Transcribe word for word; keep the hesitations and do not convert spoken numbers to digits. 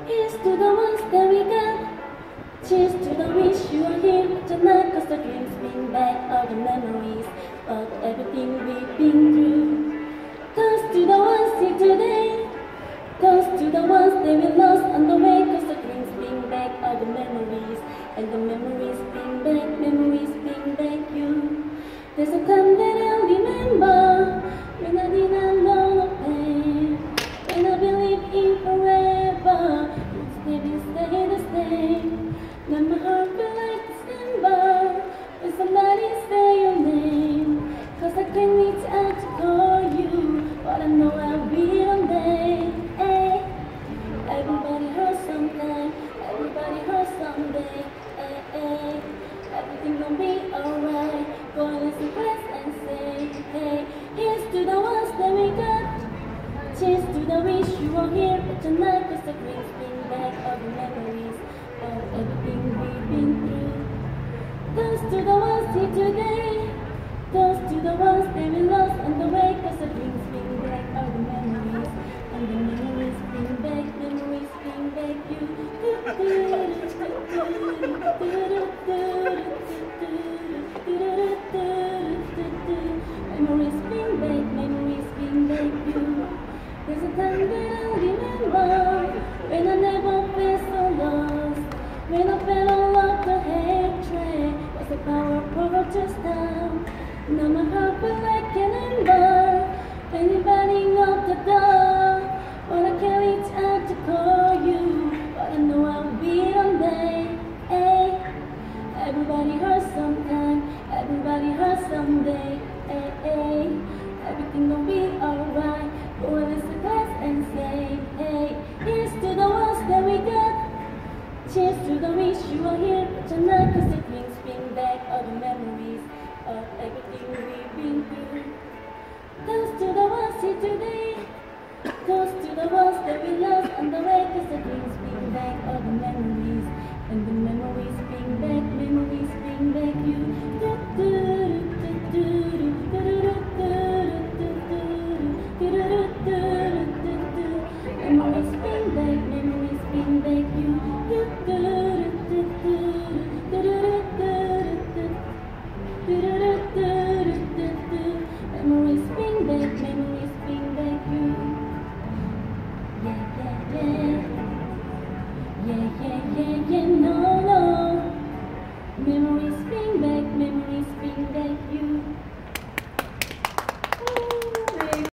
Here's to the ones that we got. Cheers to the wish you are here tonight, cause the dreams bring back all the memories of everything we've been through. Toast to the ones here today. Toast to the ones that we lost on the way, cause the dreams bring back all the memories, and the memories bring back, memories bring back you. There's a time that I remember when I didn't know no pain, when I believed in forever, it's never stay the same. Now my heart feel like December when somebody say your name, cause I can't reach out to call you, but I know I'll be one day. Hey. Everybody hurts sometime, everybody hurts someday. Hey, hey. Everything gon' be alright. Go and listen fast and say, hey. Here's to the ones that we got. Cheers to the wish you were here tonight, cause the drinks bring back all the memories of everything we've been through. Toast to the ones here today. Toast to the ones that we lost on the way, cause the drinks bring back all the memories, and the memories bring back, memories bring back you. Memories bring back, memories bring back you. There's a time that I remember when I never felt so lost, when I felt all of the hatred was the power of just now. Now my heart feels like an ember, anybody knock the door, but I can't reach out to call you, but I know I'll be one day. Hey. Everybody hurts sometime, everybody hurts someday. Hey, hey. Everything gon' be alright. Go and listen class and say, hey. Here's to the ones that we got. Cheers to the wish you are here tonight, cause the drinks bring back all the memories of everything we've been through. Toast to the ones here today. Toast to the ones that we lost on the way, cause the drinks bring back all the memories, and the memories bring back, memories bring back you.